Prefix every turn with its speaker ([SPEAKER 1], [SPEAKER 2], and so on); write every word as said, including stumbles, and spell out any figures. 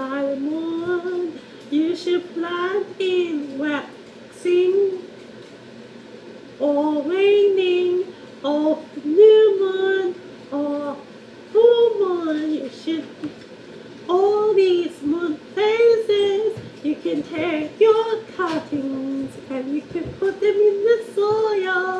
[SPEAKER 1] by the moon. You should plant in waxing or waning of new moon or full moon. You should all these moon phases. You can take your cuttings and you can put them in the soil.